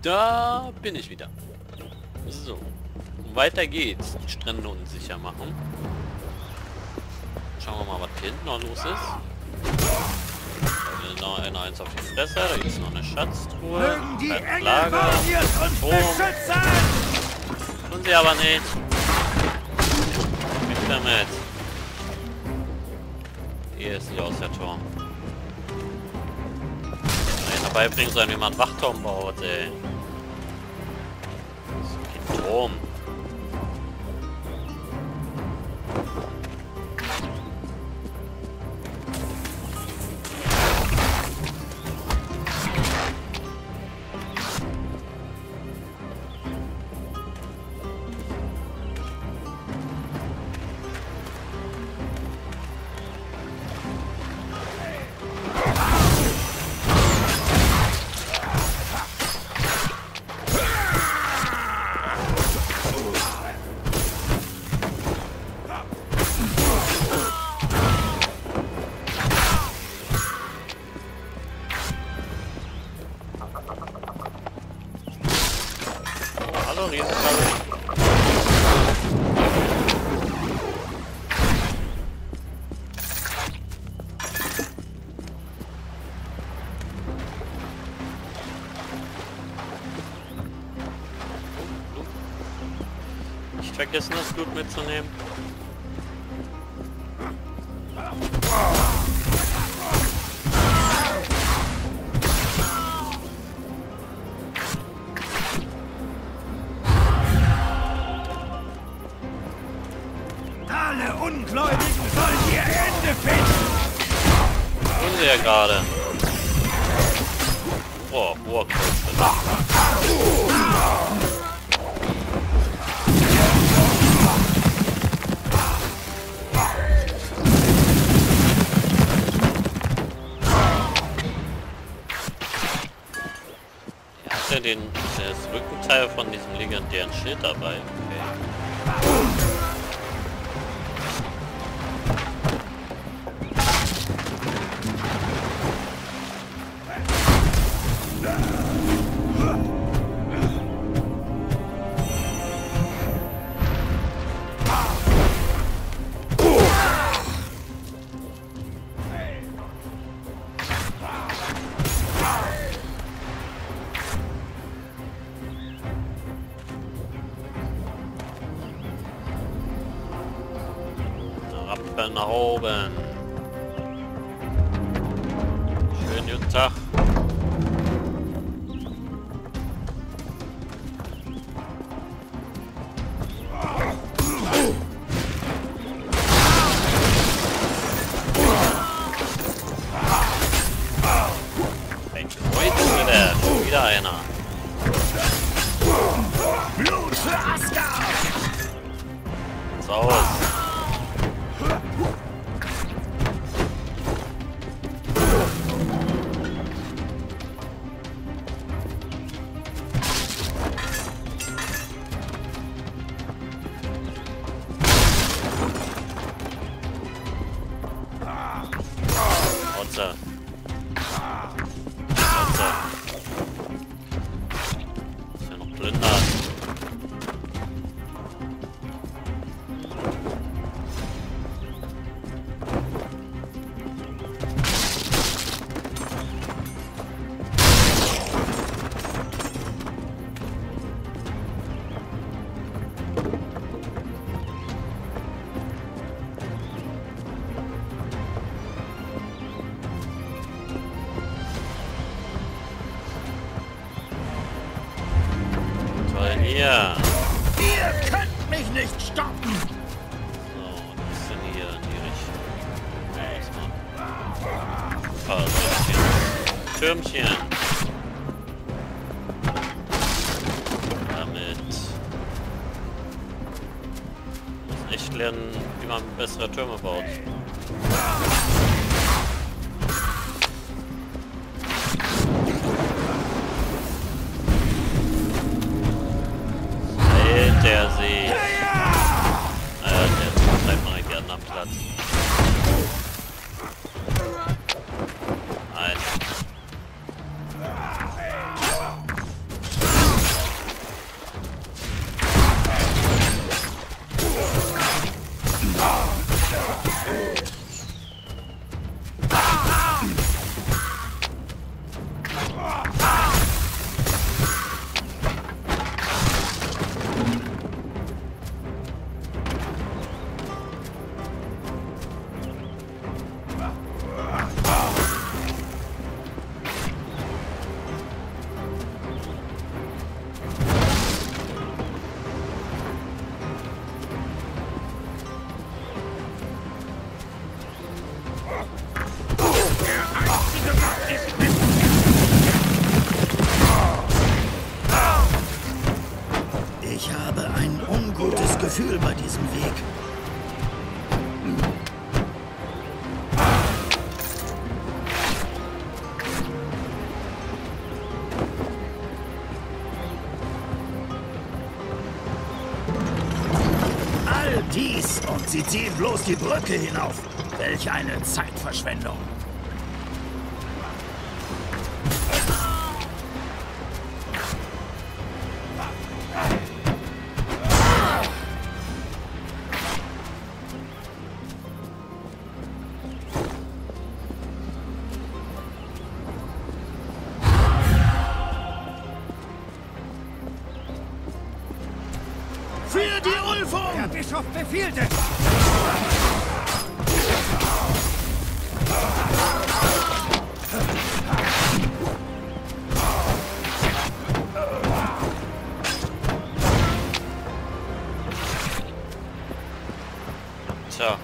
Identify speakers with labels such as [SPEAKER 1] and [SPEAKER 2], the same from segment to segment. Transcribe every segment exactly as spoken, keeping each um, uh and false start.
[SPEAKER 1] Da bin ich wieder. So. Weiter geht's. Die Strände unsicher machen. Schauen wir mal, was hier hinten noch los ist. Da noch eine eins auf die Fresse. Da gibt es noch eine Schatztruhe.
[SPEAKER 2] Mögen die
[SPEAKER 1] Ein
[SPEAKER 2] Engel
[SPEAKER 1] Lager.
[SPEAKER 2] uns
[SPEAKER 1] Oh.
[SPEAKER 2] beschützen!
[SPEAKER 1] Tun sie aber nicht. Nicht damit. Hier ist nicht aus der Tor. Nein, dabei bringen sollen, wie man einen Wachturm baut, ey. Das ist kein Turm. Hallo, Riesenkrabbe. Nicht vergessen, das Blut mitzunehmen.
[SPEAKER 2] Alle Ungläubigen sollen ihr Ende finden!
[SPEAKER 1] Tun sie ja gerade. Oh, Burgfeste. Er hatte den, das Rückenteil von diesem legendären Schild dabei. Okay. Rappen nach oben. Schönen guten Tag. Mensch, wo ist denn der? Schon wieder einer.
[SPEAKER 2] Blut für Asgard!
[SPEAKER 1] Jetzt aus. Otze. Otze. Ist ja noch plündert. Toll hier.
[SPEAKER 2] Ihr könnt mich nicht stoppen!
[SPEAKER 1] So, was ist denn hier in die Richtung? Ah, Türmchen. Türmchen. Damit. Wir müssen echt lernen, wie man bessere Türme baut. Der See. Naja, der bleibt mal gerne am Platz. Nein.
[SPEAKER 2] Gefühl bei diesem Weg. All dies und sie ziehen bloß die Brücke hinauf. Welch eine Zeitverschwendung. Für die Ulfung!
[SPEAKER 3] Der Bischof befiehlt es!
[SPEAKER 1] Tja.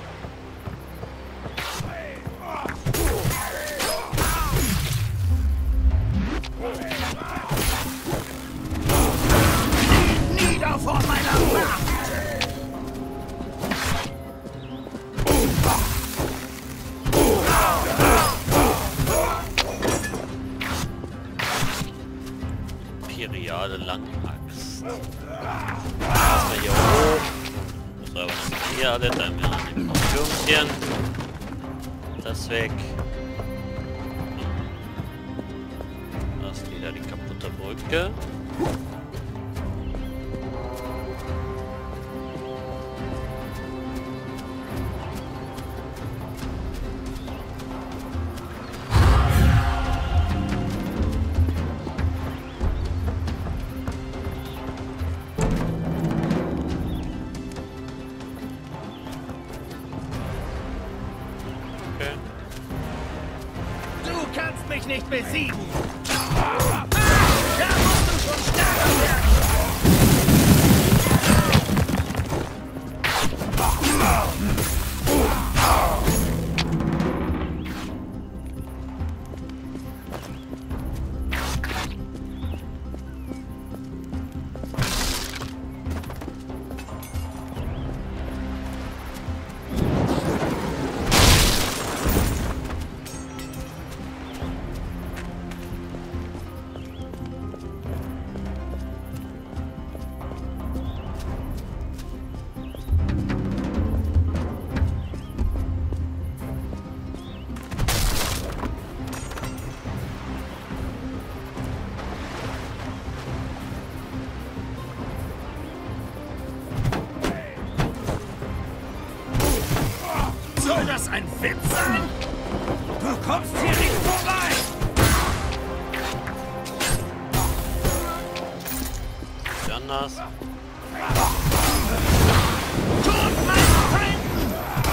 [SPEAKER 2] Nieder vor meiner Macht!
[SPEAKER 1] Imperiale Langaxt. Erstmal hier hoch. Das war aber nicht hier alle, dann haben wir noch den Funktionstieren. Das weg. Da ist wieder die kaputte Brücke.
[SPEAKER 2] Du kannst mich nicht besiegen! Ah, da musst du schon stärker werden! Soll das ein Witz sein?
[SPEAKER 3] Du kommst hier nicht vorbei!
[SPEAKER 1] Ist anders.
[SPEAKER 2] Tod meinen Feinden!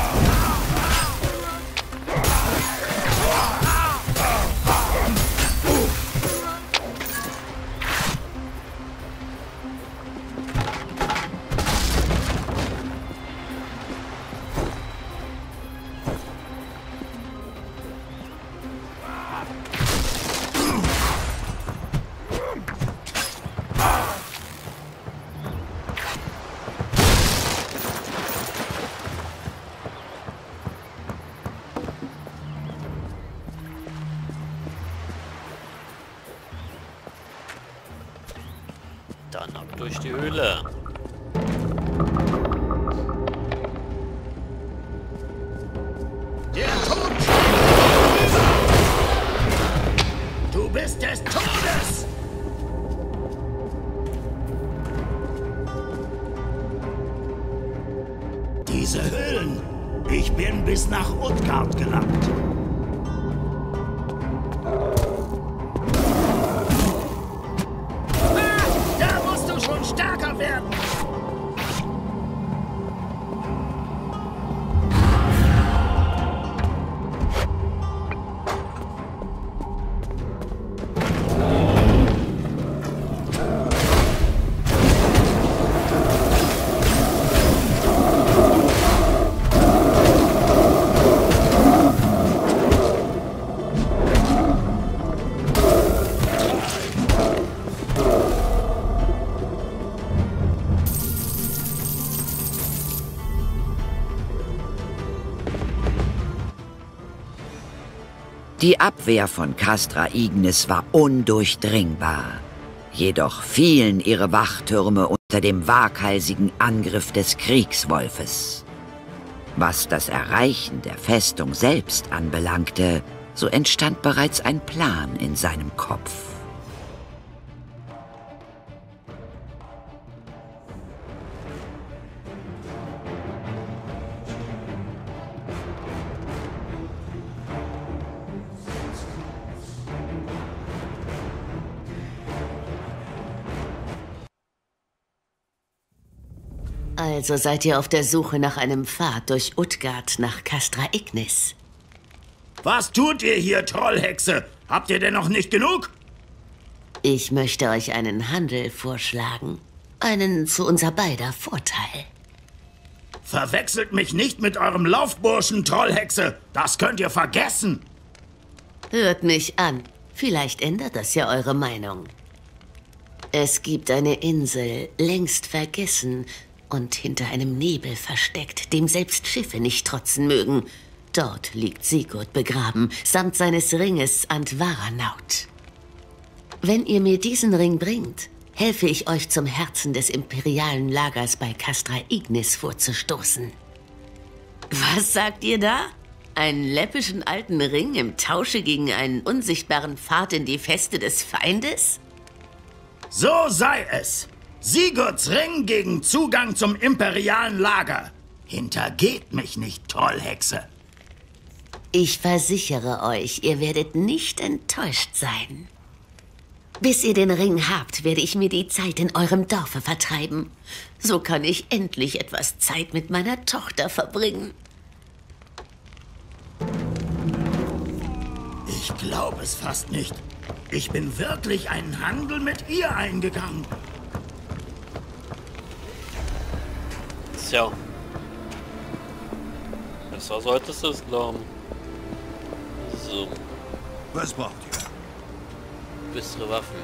[SPEAKER 1] Dann ab durch die Höhle.
[SPEAKER 2] Der Tod steht vorüber! Du bist des Todes! Diese Höhlen! Ich bin bis nach Utgard gelangt. Ah, da musst du schon stärker werden!
[SPEAKER 4] Die Abwehr von Castra Ignis war undurchdringbar. Jedoch fielen ihre Wachtürme unter dem waghalsigen Angriff des Kriegswolfes. Was das Erreichen der Festung selbst anbelangte, so entstand bereits ein Plan in seinem Kopf.
[SPEAKER 5] Also seid ihr auf der Suche nach einem Pfad durch Utgard nach Castra Ignis.
[SPEAKER 6] Was tut ihr hier, Trollhexe? Habt ihr denn noch nicht genug?
[SPEAKER 5] Ich möchte euch einen Handel vorschlagen. Einen zu unser beider Vorteil.
[SPEAKER 6] Verwechselt mich nicht mit eurem Laufburschen, Trollhexe. Das könnt ihr vergessen.
[SPEAKER 5] Hört mich an. Vielleicht ändert das ja eure Meinung. Es gibt eine Insel, längst vergessen und hinter einem Nebel versteckt, dem selbst Schiffe nicht trotzen mögen. Dort liegt Sigurd begraben, samt seines Ringes Andvaranaut. Wenn ihr mir diesen Ring bringt, helfe ich euch zum Herzen des imperialen Lagers bei Castra Ignis vorzustoßen. Was sagt ihr da? Einen läppischen alten Ring im Tausche gegen einen unsichtbaren Pfad in die Feste des Feindes?
[SPEAKER 6] So sei es. Sigurds Ring gegen Zugang zum imperialen Lager. Hintergeht mich nicht, Trollhexe.
[SPEAKER 5] Ich versichere euch, ihr werdet nicht enttäuscht sein. Bis ihr den Ring habt, werde ich mir die Zeit in eurem Dorfe vertreiben. So kann ich endlich etwas Zeit mit meiner Tochter verbringen.
[SPEAKER 6] Ich glaube es fast nicht. Ich bin wirklich einen Handel mit ihr eingegangen.
[SPEAKER 1] Tja. Besser solltest du es glauben. So.
[SPEAKER 3] Was braucht ihr?
[SPEAKER 1] Bessere Waffen.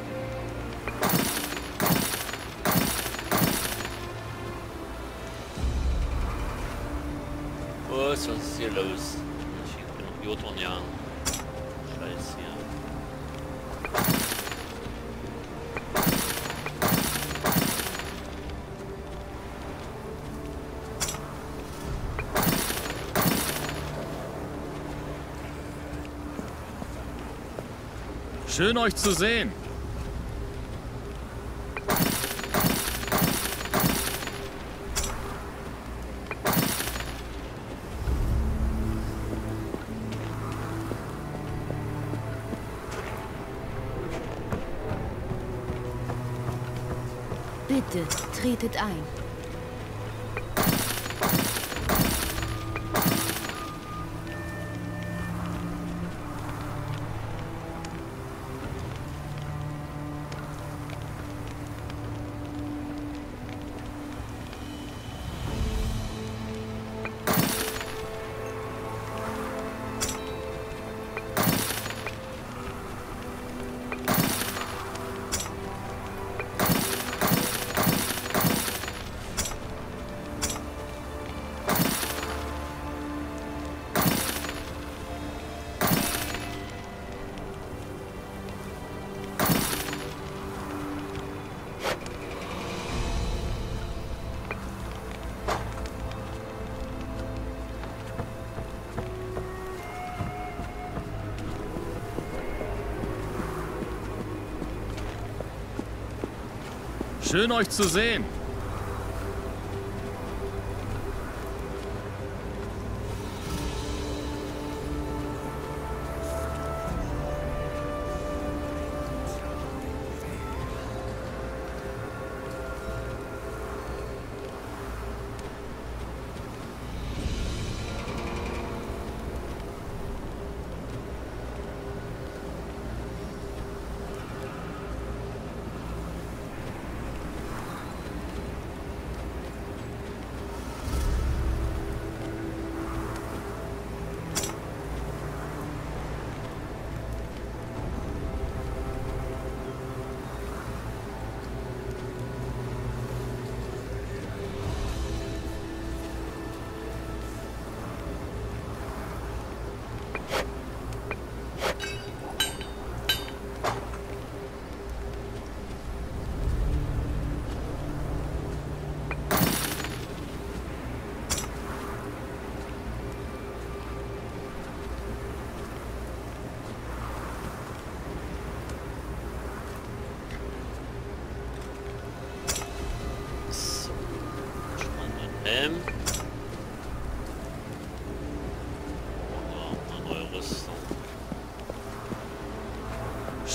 [SPEAKER 1] Was ist uns hier los? Ich bin noch Jotunian. Scheiße hier.
[SPEAKER 7] Schön euch zu sehen.
[SPEAKER 8] Bitte, tretet ein.
[SPEAKER 7] Schön euch zu sehen.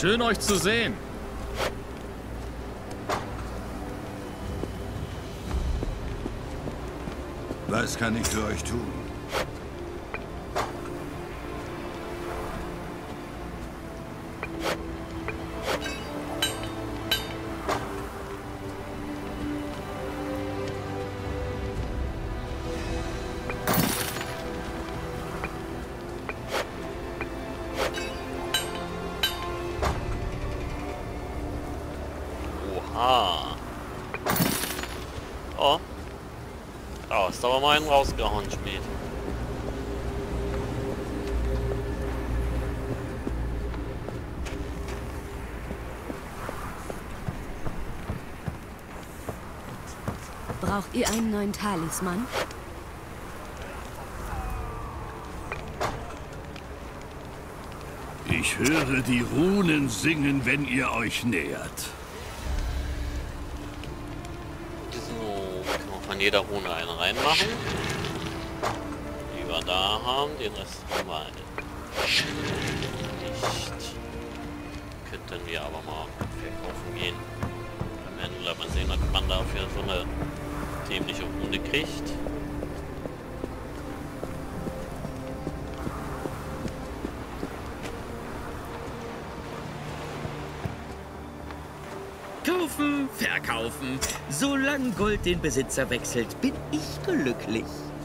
[SPEAKER 7] Schön euch zu sehen.
[SPEAKER 3] Was kann ich für euch tun?
[SPEAKER 1] Oha. Oh. Da hast du aber mal einen rausgehauen, Schmied.
[SPEAKER 8] Braucht ihr einen neuen Talisman?
[SPEAKER 3] Ich höre die Runen singen, wenn ihr euch nähert.
[SPEAKER 1] So, kann man von jeder Rune eine reinmachen. Die wir da haben, den Rest haben wir nicht. Könnten wir aber mal verkaufen gehen. Beim Händler mal sehen, ob man dafür so eine dämliche Rune kriegt.
[SPEAKER 2] Kaufen, verkaufen. Solange Gold den Besitzer wechselt, bin ich glücklich.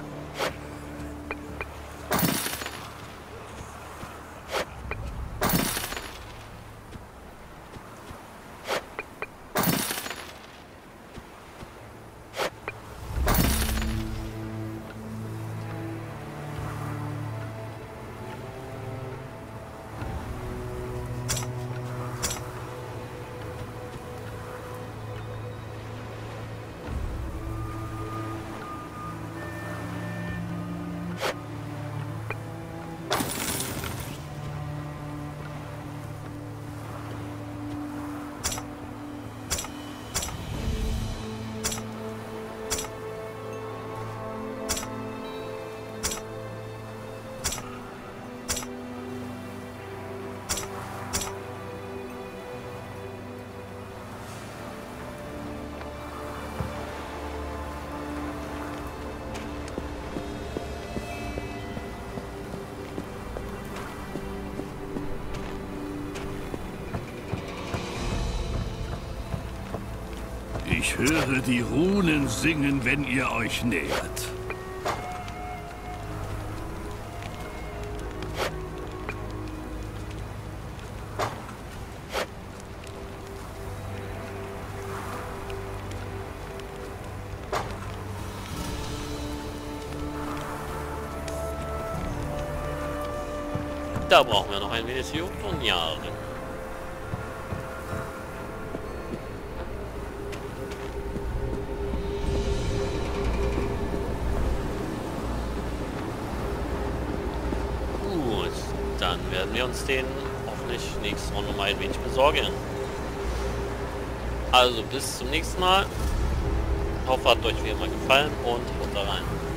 [SPEAKER 3] Ich höre die Runen singen, wenn ihr euch nähert.
[SPEAKER 1] Da brauchen wir noch ein wenig und Jahre. Dann werden wir uns den hoffentlich nächste Runde mal ein wenig besorgen. Also bis zum nächsten Mal. Ich hoffe, hat euch wie immer gefallen und runter rein.